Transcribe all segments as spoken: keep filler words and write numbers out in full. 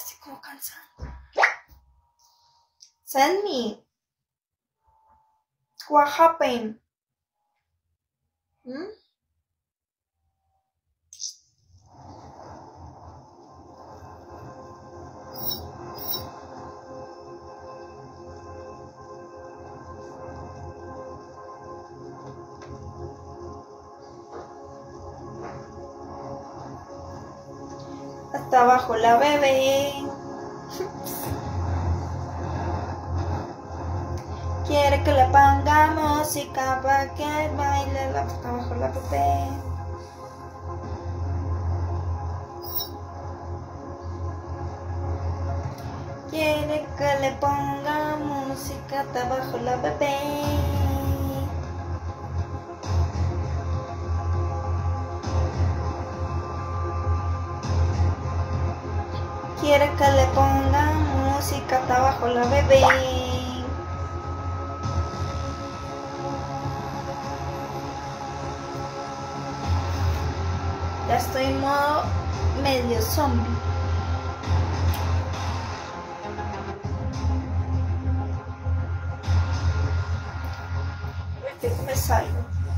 estoy como cansada. Send me. What happened? ¿Mm? Hasta abajo la bebé. Quiere que le ponga música para que baile la hasta abajo la bebé. Quiere que le ponga música hasta abajo la bebé. Quiere que le ponga música hasta abajo la bebé. Ya estoy en modo medio zombie. Este me salgo.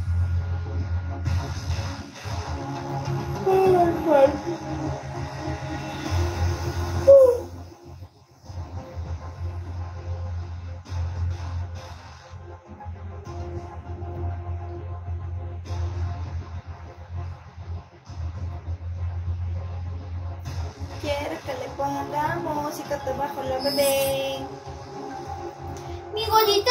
Quiero que le ponga música hasta abajo la bebé. Mi golita.